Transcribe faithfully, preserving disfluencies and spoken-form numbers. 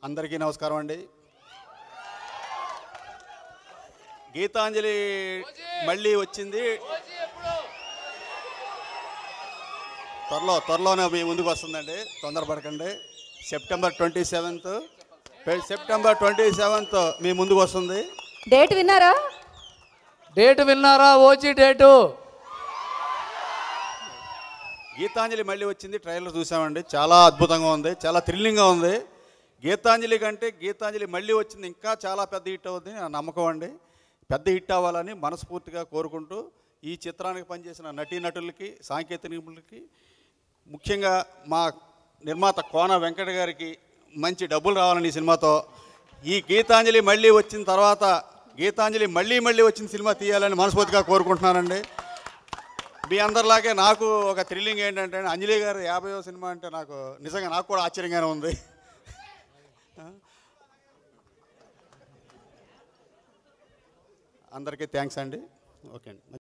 అందరికీ నమస్కారం అండి. గీతాంజలి మళ్ళీ వచ్చింది, త్వరలో త్వరలోనే మీ ముందుకు వస్తుందండి, తొందరపడకండి. September twenty seventh September twenty seventh మీ ముందుకు వస్తుంది. డేట్ విన్నారా? డేట్ విన్నారా? OG date. గీతాంజలి మళ్ళీ వచ్చింది, ట్రైలర్ చూసామండి, చాలా అద్భుతంగా ఉంది, చాలా థ్రిల్లింగ్గా ఉంది. గీతాంజలి కంటే గీతాంజలి మళ్ళీ వచ్చింది ఇంకా చాలా పెద్ద హిట్ అవుతుంది నా నమ్మకం అండి. పెద్ద హిట్ అవ్వాలని మనస్ఫూర్తిగా కోరుకుంటూ ఈ చిత్రానికి పనిచేసిన నటీనటులకి, సాంకేతిక నిపుణులకి, ముఖ్యంగా మా నిర్మాత కోన వెంకట గారికి మంచి డబ్బులు రావాలని ఈ సినిమాతో, ఈ గీతాంజలి మళ్ళీ వచ్చిన తర్వాత గీతాంజలి మళ్ళీ మళ్ళీ వచ్చిన సినిమా తీయాలని మనస్ఫూర్తిగా కోరుకుంటున్నానండి. మీ అందరిలాగే నాకు ఒక థ్రిల్లింగ్ ఏంటంటే అంజలి గారు యాభైవ సినిమా అంటే నాకు నిజంగా నాకు కూడా ఆశ్చర్యంగానే ఉంది. అందరికీ థ్యాంక్స్ అండి. ఓకే అండి.